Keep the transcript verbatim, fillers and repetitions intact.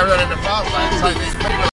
run in the fast lane, so these people